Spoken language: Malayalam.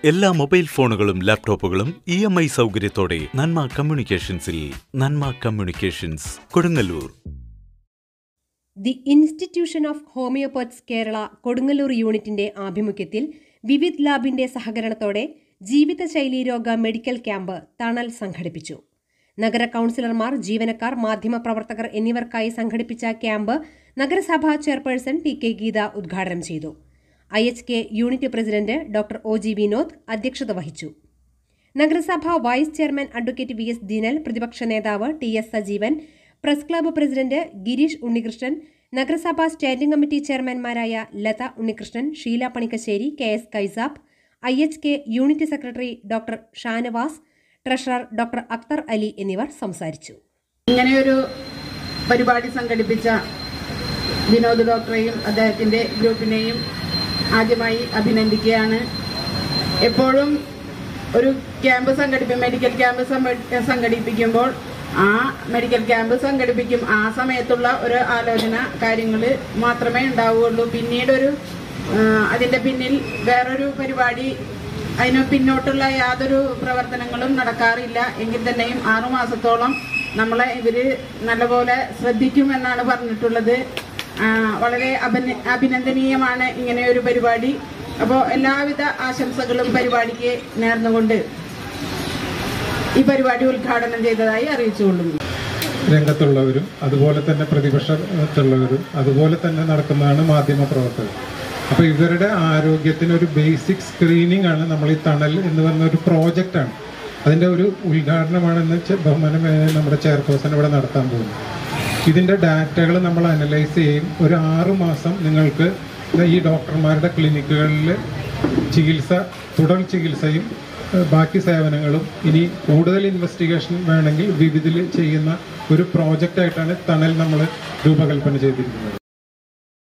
എല്ലാ മൊബൈൽ ഫോണുകളും ലാപ്ടോപ്പുകളും EMI സൗകര്യത്തോടെ നന്മ കമ്മ്യൂണിക്കേഷൻസിൽ. Nanma communications, Kodungallur. The institution of homoeopaths Kerala Kodungallur യൂണിറ്റിന്റെ ആഭിമുഖ്യത്തിൽ വിവിധ് ലാബിന്റെ സഹകരണത്തോടെ ജീവിതശൈലീ രോഗ മെഡിക്കൽ ക്യാമ്പ് തണൽ സംഘടിപ്പിച്ചു. നഗര കൌൺസിലർമാർ, ജീവനക്കാർ, മാധ്യമപ്രവർത്തകർ എന്നിവർക്കായി സംഘടിപ്പിച്ച ക്യാമ്പ് നഗരസഭാ ചെയർപേഴ്സൺ TK ഗീത ഉദ്ഘാടനം ചെയ്തു. IHK unit president doctor OG Vinod അധ്യക്ഷത വഹിച്ചു. നഗരസഭാ vice chairman advocate VS Dinal, പ്രതിപക്ഷ നേതാവ് TS Sajeevan, press club president Girish Unnikrishnan, നഗരസഭാ സ്റ്റാൻഡിംഗ് കമ്മിറ്റി ചെയർമാൻമാരായ Latha Unnikrishnan, Sheela Panikkassery, KS Kaisab, IHK unit secretary doctor Shanavas, treasurer doctor Akhtar Ali എന്നിവർ സംസാരിച്ചു. ഇങ്ങനെയൊരു പരിപാടി സംഘടിപ്പിച്ച വിനോദ് ഡോക്ടറെയും അദ്ദേഹത്തിന്റെ ഗ്രൂപ്പിനെയും ആദ്യമായി അഭിനന്ദിക്കുകയാണ്. എപ്പോഴും ഒരു ക്യാമ്പ് മെഡിക്കൽ ക്യാമ്പ് സംഘടിപ്പിക്കുമ്പോൾ ആ മെഡിക്കൽ ക്യാമ്പ് ആ സമയത്തുള്ള ഒരു ആലോചന കാര്യങ്ങൾ മാത്രമേ ഉണ്ടാവുകയുള്ളൂ. പിന്നീട് അതിന്റെ പിന്നിൽ വേറൊരു പരിപാടി, അതിന് പിന്നോട്ടുള്ള യാതൊരു പ്രവർത്തനങ്ങളും നടക്കാറില്ല. എങ്കിൽ തന്നെയും 6 മാസത്തോളം നമ്മളെ ഇവര് നല്ലപോലെ ശ്രദ്ധിക്കുമെന്നാണ് പറഞ്ഞിട്ടുള്ളത്. വളരെ അഭിനന്ദനീയമാണ് ഇങ്ങനെയൊരു പരിപാടി. അപ്പോൾ എല്ലാവിധ ആശംസകളും പരിപാടിക്ക് നേർന്നുകൊണ്ട് ഈ പരിപാടി ഉദ്ഘാടനം ചെയ്തതായി അറിയിച്ചുകൊള്ളുന്നു. രംഗത്തുള്ളവരും അതുപോലെ തന്നെ പ്രതിപക്ഷത്തുള്ളവരും അതുപോലെ തന്നെ നടക്കുന്നതാണ് മാധ്യമപ്രവർത്തകർ. അപ്പോൾ ഇവരുടെ ആരോഗ്യത്തിനൊരു ബേസിക് സ്ക്രീനിങ് ആണ് നമ്മൾ ഈ തണൽ എന്ന് പറഞ്ഞ ഒരു പ്രോജക്റ്റാണ്. അതിൻ്റെ ഒരു ഉദ്ഘാടനമാണെന്ന് ബഹുമാനമായ നമ്മുടെ ചെയർപേഴ്സൺ ഇവിടെ നടത്താൻ പോകുന്നു. ഇതിൻ്റെ ഡാറ്റകൾ നമ്മൾ അനലൈസ് ചെയ്യും. ഒരു 6 മാസം നിങ്ങൾക്ക് ഈ ഡോക്ടർമാരുടെ ക്ലിനിക്കുകളിൽ തുടർ ചികിത്സയും ബാക്കി സേവനങ്ങളും, ഇനി കൂടുതൽ ഇൻവെസ്റ്റിഗേഷൻ വേണമെങ്കിൽ വിവിധിൽ ചെയ്യുന്ന ഒരു പ്രോജക്റ്റായിട്ടാണ് തണൽ നമ്മൾ രൂപകൽപ്പന ചെയ്തിരിക്കുന്നത്.